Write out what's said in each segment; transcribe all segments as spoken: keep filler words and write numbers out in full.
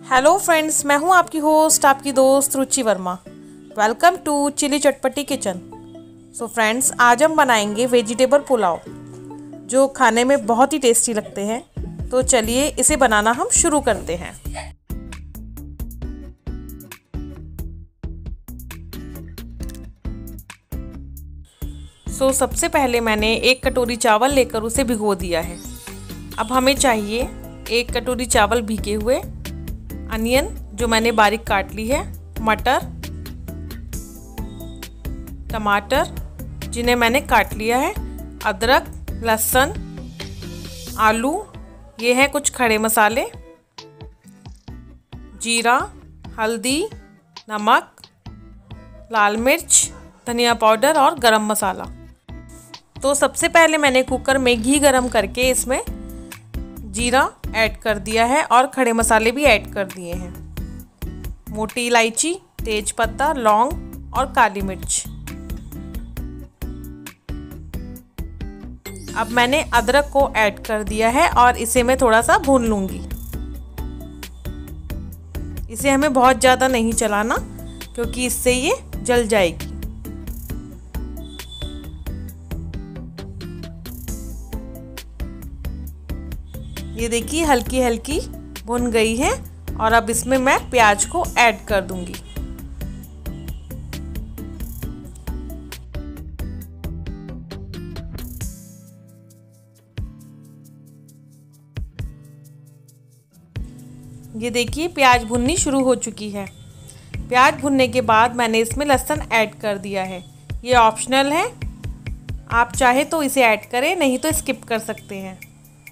Hello friends, मैं हूं आपकी होस्ट, आपकी दोस्त Ruchi Verma. Welcome to chilli Chatpati kitchen. So friends, आज हम बनाएंगे वेजिटेबल पुलाव, जो खाने में बहुत ही टेस्टी लगते हैं। तो चलिए इसे बनाना हम शुरू करते हैं। सो सबसे पहले मैंने एक कटोरी चावल लेकर उसे भिगो दिया है। अब हमें चाहिए एक कटोरी चावल भीगे हुए, अनियन जो मैंने बारीक काट ली है, मटर, टमाटर जिन्हें मैंने काट लिया है, अदरक, लहसुन, आलू, ये हैं कुछ खड़े मसाले, जीरा, हल्दी, नमक, लाल मिर्च, धनिया पाउडर और गरम मसाला। तो सबसे पहले मैंने कुकर में घी गरम करके इसमें जीरा ऐड कर दिया है और खड़े मसाले भी ऐड कर दिए हैं, मोटी इलायची, तेज पत्ता, लौंग और काली मिर्च। अब मैंने अदरक को ऐड कर दिया है और इसे मैं थोड़ा सा भून लूँगी। इसे हमें बहुत ज़्यादा नहीं चलाना क्योंकि इससे ये जल जाएगी। ये देखिए हल्की हल्की भुन गई है और अब इसमें मैं प्याज को ऐड कर दूंगी। ये देखिए प्याज भुननी शुरू हो चुकी है। प्याज भुनने के बाद मैंने इसमें लहसुन ऐड कर दिया है। ये ऑप्शनल है, आप चाहे तो इसे ऐड करें, नहीं तो स्किप कर सकते हैं,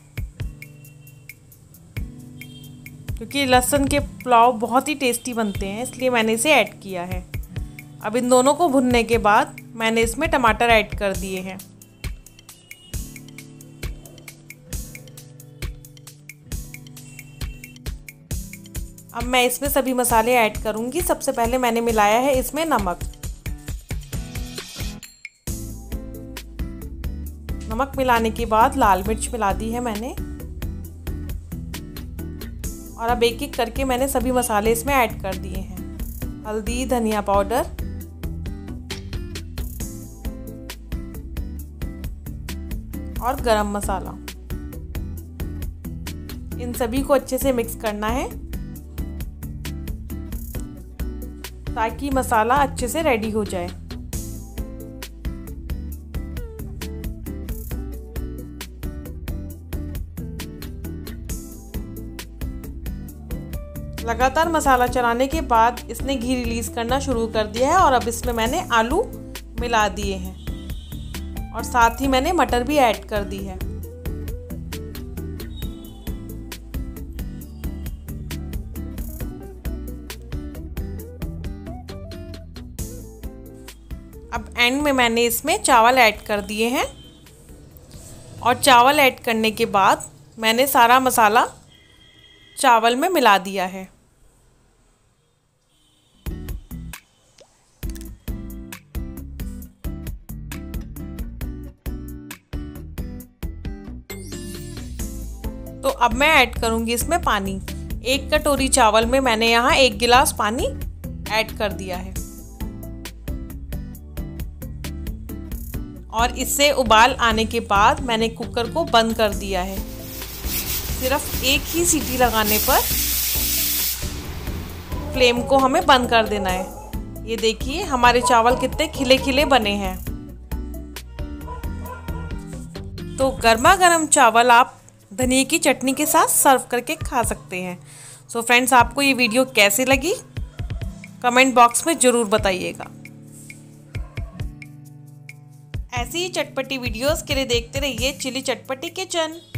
क्योंकि लहसुन के पुलाव बहुत ही टेस्टी बनते हैं, इसलिए मैंने इसे ऐड किया है। अब इन दोनों को भुनने के बाद मैंने इसमें टमाटर ऐड कर दिए हैं। अब मैं इसमें सभी मसाले ऐड करूंगी। सबसे पहले मैंने मिलाया है इसमें नमक। नमक मिलाने के बाद लाल मिर्च मिला दी है मैंने, और अब एक एक करके मैंने सभी मसाले इसमें ऐड कर दिए हैं। हल्दी, धनिया पाउडर, और गरम मसाला। इन सभी को अच्छे से मिक्स करना है ताकि मसाला अच्छे से रेडी हो जाए। लगातार मसाला चलाने के बाद इसने घी रिलीज़ करना शुरू कर दिया है और अब इसमें मैंने आलू मिला दिए हैं और साथ ही मैंने मटर भी ऐड कर दी है। अब एंड में मैंने इसमें चावल ऐड कर दिए हैं और चावल ऐड करने के बाद मैंने सारा मसाला चावल में मिला दिया है। तो अब मैं ऐड करूंगी इसमें पानी। एक कटोरी चावल में मैंने यहाँ एक गिलास पानी ऐड कर दिया है और इससे उबाल आने के बाद मैंने कुकर को बंद कर दिया है। सिर्फ एक ही सीटी लगाने पर फ्लेम को हमें बंद कर देना है। ये देखिए हमारे चावल कितने खिले खिले बने हैं। तो गर्मा गर्म चावल आप धनिया की चटनी के साथ सर्व करके खा सकते हैं। सो फ्रेंड्स, आपको ये वीडियो कैसी लगी कमेंट बॉक्स में ज़रूर बताइएगा। ऐसी ही चटपटी वीडियोस के लिए देखते रहिए चिली चटपटी किचन।